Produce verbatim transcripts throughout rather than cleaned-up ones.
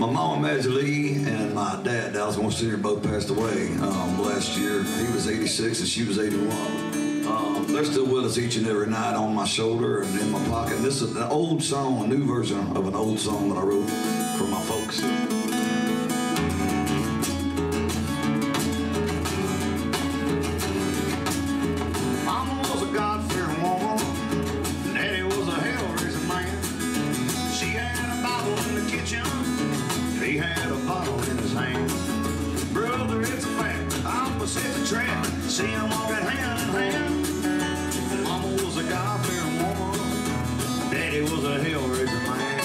My mama, Major Lee, and my dad, Dallas Moore Senior, both passed away um, last year. He was eighty-six and she was eighty-one. Um, they're still with us each and every night on my shoulder and in my pocket. And this is an old song, a new version of an old song that I wrote for my folks. Mama was a God-fearing woman. Daddy was a hell-raising man. She had a Bible in the kitchen. He had a bottle in his hand. Brother, it's a fact, opposites attract. See them walking hand in hand. Mama was a God-fearing woman. Daddy was a hell-raising man.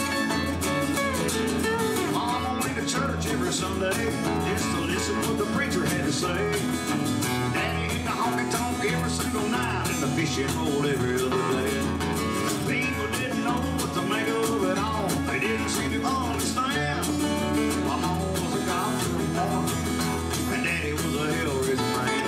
Mama went to church every Sunday just to listen what the preacher had to say. Daddy hit the honky-tonk every single night and the fishing hole every other day. People didn't know what to make of it all. They didn't seem to understand. Mama was a God-fearing woman, and Daddy was a hell-raising man.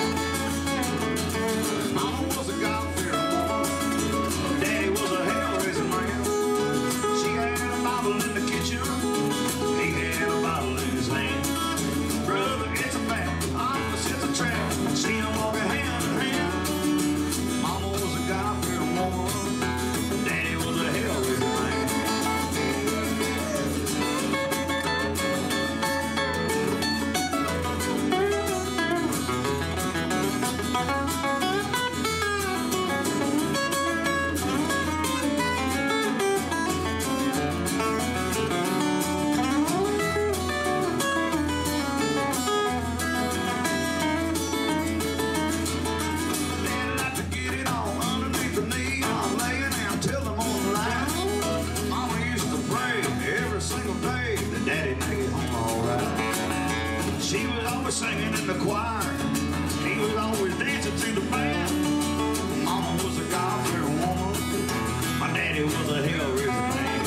Mama was a God-fearing woman, Daddy was a hell-raising man. She had a Bible in the kitchen, he had a bottle in his hand. Brother, it's a fact, opposites attract. See them walking hand in hand. Mama was a God-fearing woman, Daddy was a hell-raising man. She was always singing in the choir. He was always dancing to the band. Mama was a God-fearing woman. My daddy was a hell-raising man.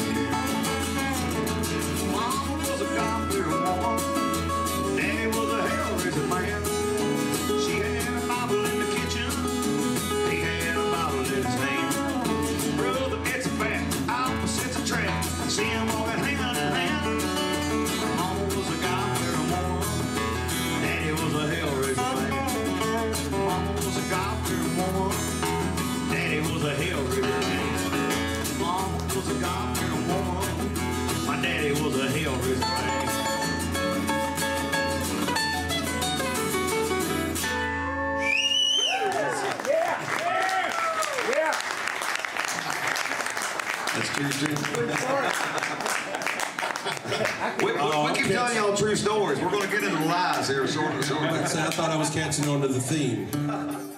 Mama was a God-fearing woman. Daddy was a hell-raising man. She had a Bible in the kitchen. He had a Bible in his hand. Brother, it's a fact. Opposites attract. See him walking hand in hand. Mama was a God-fearing woman. Daddy was a hell-raising man. Mama was a God-fearing woman. Daddy was a hell-raising man. Mama was a God-fearing woman. My daddy was a hell-raising man. Yeah! Yeah! That's true, too. We, we, we keep telling y'all true stories. We're going to get into the lies here shortly. shortly. I thought I was catching on to the theme.